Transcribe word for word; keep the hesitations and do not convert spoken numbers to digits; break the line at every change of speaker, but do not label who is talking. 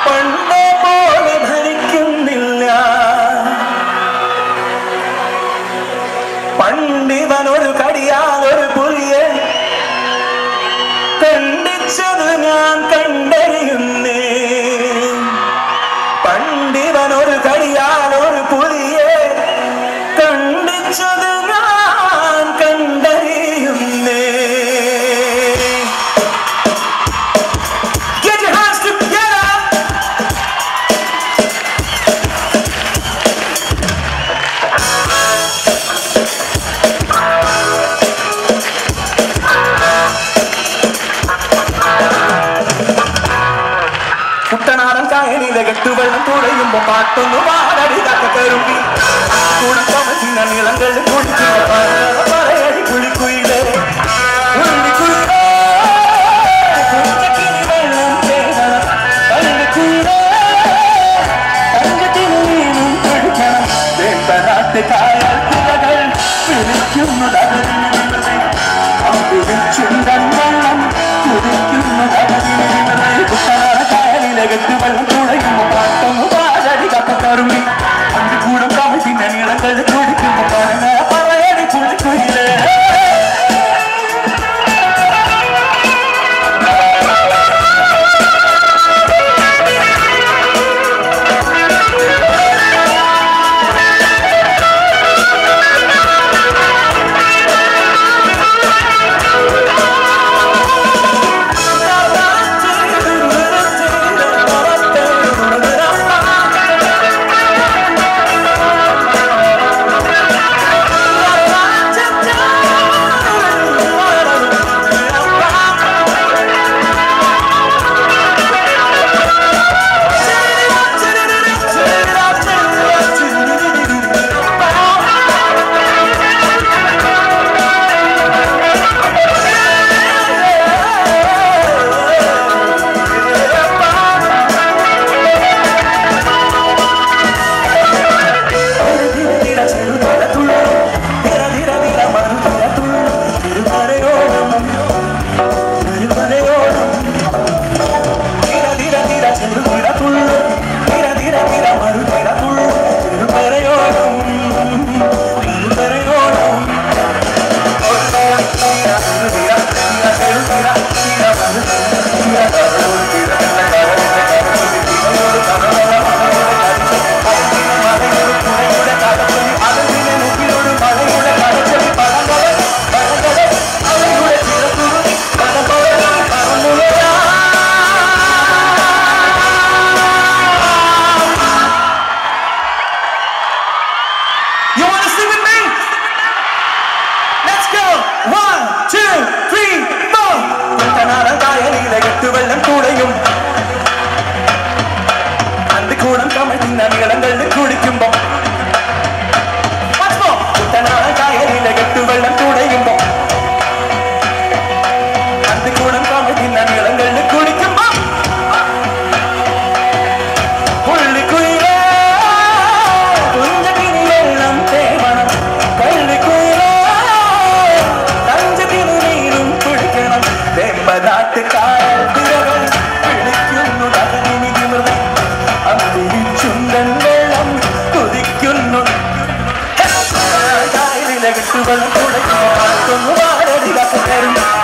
പണ്ടേ പോലെ ഭരിക്കുന്നില്ല. പണ്ടിവനൊരു കടിയാതൊരു പുലിയെ കണ്ടിച്ചത് ഞാൻ കണ്ടറിയുന്നേ. പണ്ടിവനൊരു കടിയാതൊരു പുലിയെ കണ്ടിച്ചത് ഞാൻ കണ്ടറിയുന്നേ. കുട്ടനാടൻ കായലിലെ കെട്ടുവെള്ളം തുഴയുമ്പോ പാട്ടൊന്നു പാടടി തക്കരുമ്പി കുളിക്കമച്ചിന നിളങ്ങളിൽ കുളിക്കുമ്പടി കുളിക്കുയിലേ വെള്ളം തേടണം കല്ലുകുയിലേ കഞ്ചത്തിന് നീനും പിടിക്കണം. വേമ്പനാട്ട് കായൽ പുഴകൾ പിടിക്കുന്നതകതിന് ചുണ്ടൻ വെള്ളം കുടിക്കുന്നതകതിന് കുട്ടനാടൻ കായലിലെ കെട്ടുവെള്ളം തുഴയുമ്പോ പാട്ടൊന്നു പാടടി തക്കരുമ്പി അഞ്ചു കൂടം കമച്ചിന നിളങ്ങളിൽ കുളിക്കുമ്പോ പറയടി കുളിക്കുയിലേ. വെള്ളം കൂടയും അന്തിക്കൂടം കമഴ്ന്ന നീളങ്ങളിൽ കുടിക്കുമ്പോ കുട്ടനാടൻ കായലിലെ കെട്ടുവെള്ളം കൂടയുമ്പോ അന്തിക്കൂടം കമഴ്ന്ന നീളങ്ങളിൽ കുടിക്കുമ്പോ പുള്ളിക്കുയിലേ കുഞ്ഞിന് വെള്ളം തേവണം കള്ളിക്കുയിലേ കഞ്ചത്തിന് നീരും കുടിക്കണം. വേമ്പനാട്ട് കായൽ ചുണ്ടൻ വെള്ളം കുതിക്കുന്നു കായലിലെ കെട്ടുവെള്ളം തുടങ്ങി